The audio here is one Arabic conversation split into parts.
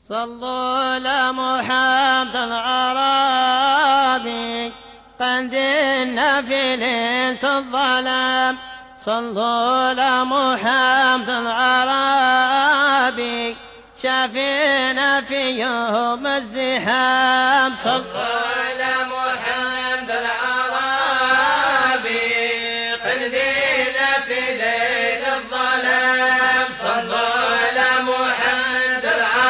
صلوا على محمد العربي قندلنا في ليلة الظلام. صلوا على محمد العربي شافينا في يوم الزحام. صلوا على محمد العربي قندلنا في ليلة الظلام. صلوا على محمد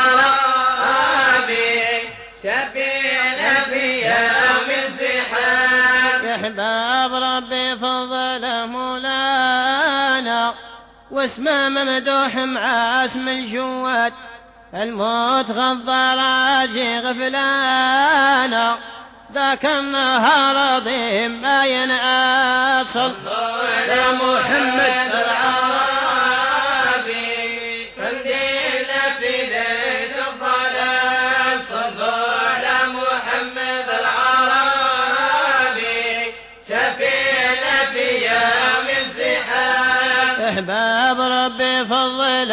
العربي شافينا في يوم الزحام. يا احباب ربي فضل مولانا واسمه ممدوح مع اسم الجواد. الموت غضر اجي غفلانا ذاك النهار عظيم ما ينعاد. صلوا على محمد العربي قندلنا في ليلة الظلام. صلوا على محمد العربي شفينا في يوم الزحام. احباب ربي فضل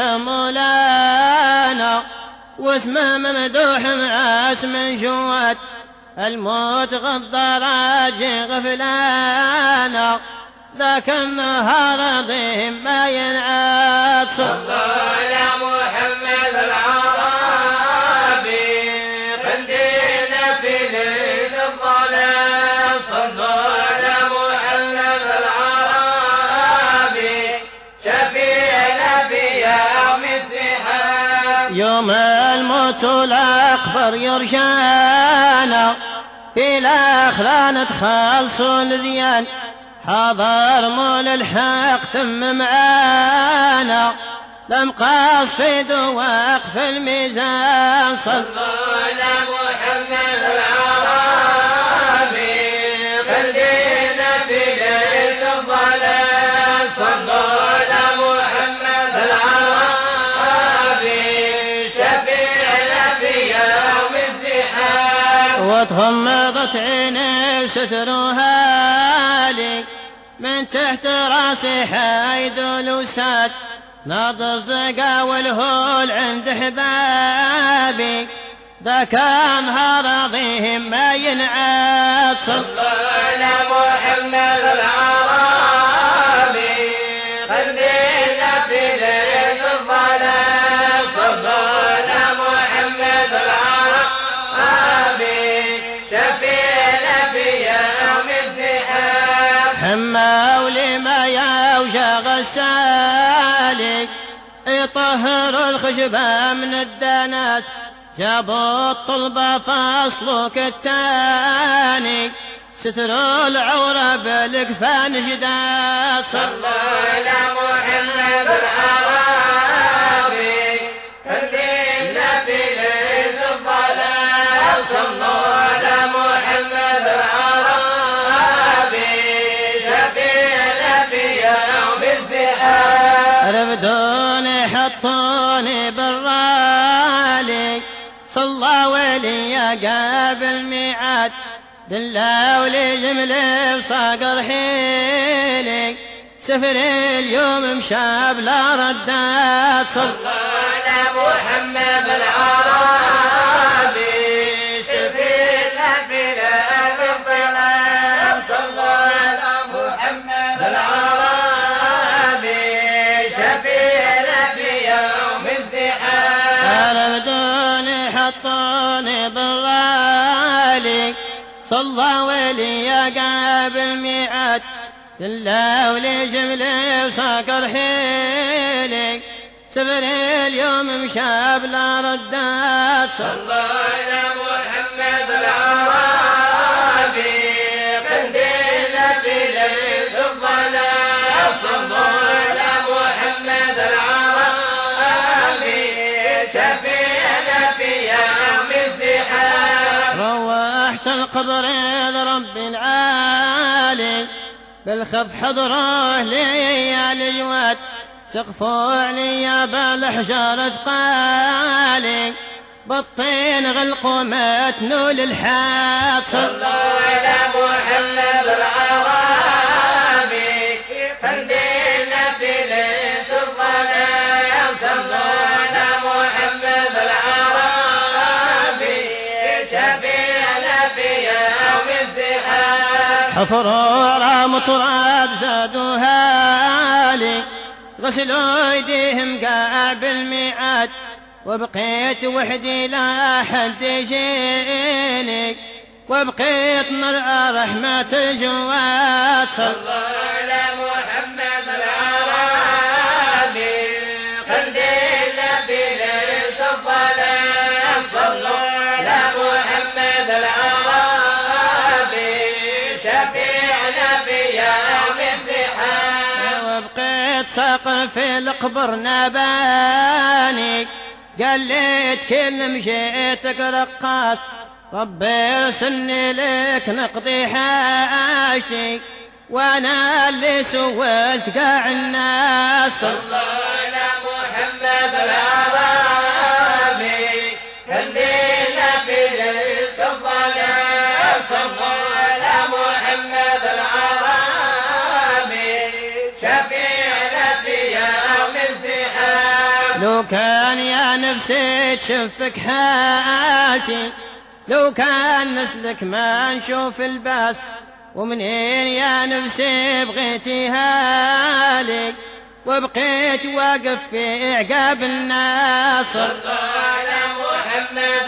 مولانا واسمه ممدوح مع اسم جواد. الموت غضر اجي غفلانا ذاك النهار عظيم ما ينعاد. صلوا على محمد العربي قندلنا في ليلة الظلام. صلوا على محمد العربي شفينا في يوم الزحام. يوم الموت الأكبر يرجانا في الآخرة ندخل الذيان. حضر مول الحق ثم معانا لم قصد وقف الميزان. صلوا على محمد العربي قندلنا في ليلة الظلام. صلوا على محمد العربي شفيعنا في يوم الزحام. وتغمضت عيني وسترها لي من تحت راسي حيد الوساد. ناض الزقا والهول عند احبابي ذاك نهار عظيم ما ينعاد. صلوا على محمد العربي قندلنا في ليلة الظلام. صلوا على محمد العربي شفينا في يوم الزحام. حما ولما يوجع غسالي يطهر الخشبة من الدنس. جابوا الطلبة فاصلوك التاني ستروا العورة بالكفان جداد. صلوا على محمد العربي قندلنا في ليلة الظلام. صلوا على محمد العربي شفينا في يوم الزحام. رفدوني حطوني بالرالي صلى ولي قابل ميعاد. دلوا لي جملي وصقر حيلي سفر اليوم مشى بلا ردات. صلوا على محمد العربي شفينا في ليلة الظلام. صلوا على محمد العربي شفينا في يوم الزحام. رفدوني حطوني بالغالي صلى ولي قابل ميعاد. دلوا لي جملي وصقر حيلي سفر اليوم مشى بلا ردات. صلوا على محمد العربي قندلنا في ليلة الظلام. صلوا على محمد العربي شفينا في يوم الزحام. روحت القبر رب العالي بالخف حضره لي يا الجواد. سقفوا علي بالحجار ثقالي بالطين غلقوا متنوا للحاد. صلوا على محمد العربي قندلنا في ليلة الظلام. صلوا على محمد العربي حفرورا مطراب زادوها لي غسلوا ايديهم قاع بالميعاد وبقيت وحدي لا حد يجيني وبقيت نرى رحمة الجواد صلى على محمد العربي قنديل في ليلة الظلام صلى على محمد العربي شفيعنا في يوم الزحام وبقيت سقف القبر نباني قلت كل مشيتك رقاص ربي ارسلني لك نقضي حاجتي وانا اللي سولت قاع الناس صلى على محمد العربي قنديل في ليلة الظلام صلى على محمد العربي شفيعنا في يوم الزحام لو كان يا نفسي تشفك حالتي لو كان نسلك ما نشوف الباس ومنين يا نفسي بغيتي هالي وبقيت واقف في عقاب الناس صلى على محمد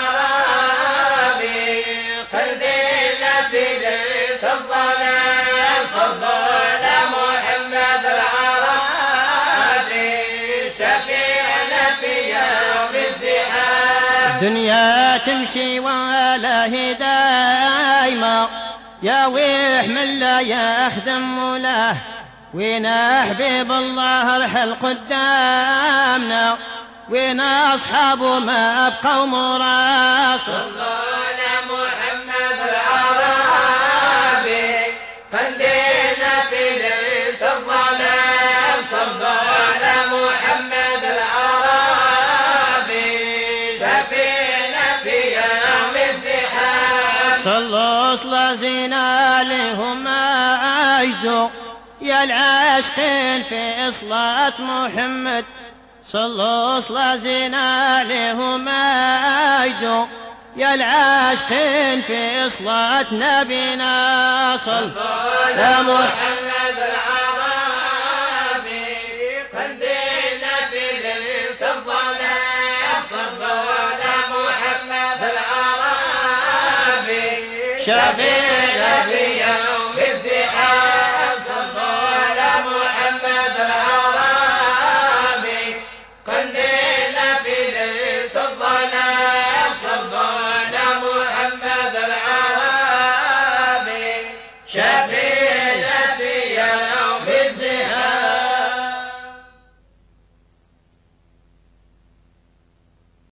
العربي قنديل في ليلة الظلام صلى على محمد العربي شفيعنا في يوم الزحام دنيا تمشي ولا هي دايمة يا ويح من لا يخدم مولاه وين حبيب الله رحل قدامنا وين أصحابه ما أبقوا مراس صلى على محمد العربي قنديل في ليلة الظلام صلى على محمد العربي شفيعنا في يوم الزحام صلوا صلاة زينة لهم أجدوا يا العاشقين في صلاة محمد صلوا صلاة زينة لهم أجدوا يا العاشقين في صلاة نبينا صلى على محمد العربي قنديل في ليلة الظلام صلى على محمد العربي شفيع